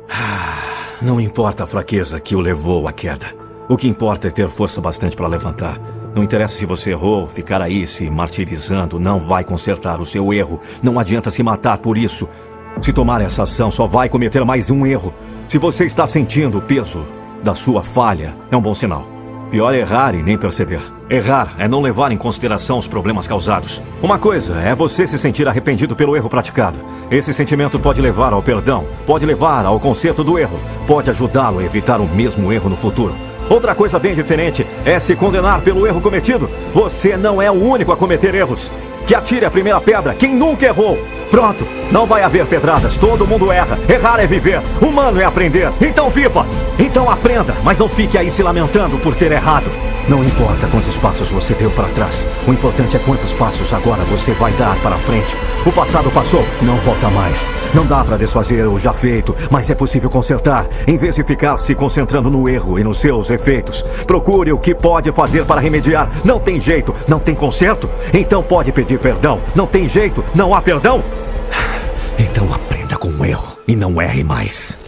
Não importa a fraqueza que o levou à queda. O que importa é ter força bastante para levantar. Não interessa se você errou, ficar aí se martirizando não vai consertar o seu erro. Não adianta se matar por isso. Se tomar essa ação, só vai cometer mais um erro. Se você está sentindo o peso da sua falha, é um bom sinal. Pior é errar e nem perceber. Errar é não levar em consideração os problemas causados. Uma coisa é você se sentir arrependido pelo erro praticado. Esse sentimento pode levar ao perdão, pode levar ao conserto do erro, pode ajudá-lo a evitar o mesmo erro no futuro. Outra coisa bem diferente é se condenar pelo erro cometido. Você não é o único a cometer erros. Que atire a primeira pedra quem nunca errou. Pronto, não vai haver pedradas, todo mundo erra. Errar é viver, humano é aprender. Então viva, então aprenda, mas não fique aí se lamentando por ter errado. Não importa quantos passos você deu para trás, o importante é quantos passos agora você vai dar para frente. O passado passou, não volta mais. Não dá para desfazer o já feito, mas é possível consertar. Em vez de ficar se concentrando no erro e nos seus efeitos, procure o que pode fazer para remediar. Não tem jeito, não tem conserto? Então pode pedir perdão. Não tem jeito, não há perdão? Então aprenda com o erro e não erre mais.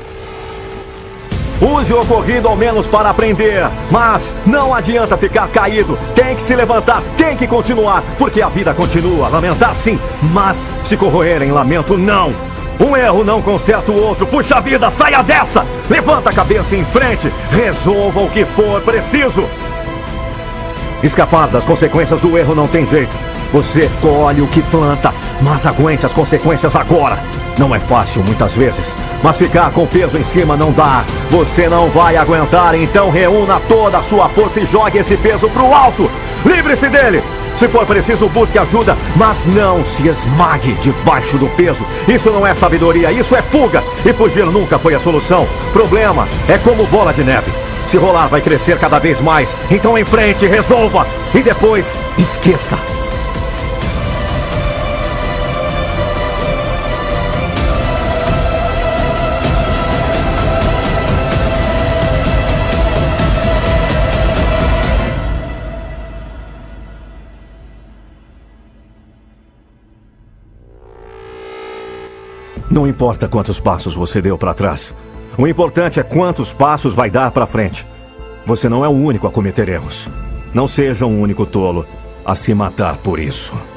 Use o ocorrido ao menos para aprender. Mas não adianta ficar caído. Tem que se levantar, tem que continuar. Porque a vida continua. Lamentar sim, mas se corroer em lamento não. Um erro não conserta o outro. Puxa vida, saia dessa. Levanta a cabeça em frente. Resolva o que for preciso. Escapar das consequências do erro não tem jeito. Você colhe o que planta, mas aguente as consequências agora. Não é fácil muitas vezes, mas ficar com o peso em cima não dá. Você não vai aguentar, então reúna toda a sua força e jogue esse peso pro alto. Livre-se dele. Se for preciso, busque ajuda, mas não se esmague debaixo do peso. Isso não é sabedoria, isso é fuga. E fugir nunca foi a solução. Problema é como bola de neve. Se rolar, vai crescer cada vez mais. Então em frente, resolva. E depois, esqueça. Não importa quantos passos você deu para trás. O importante é quantos passos vai dar para frente. Você não é o único a cometer erros. Não seja um único tolo a se matar por isso.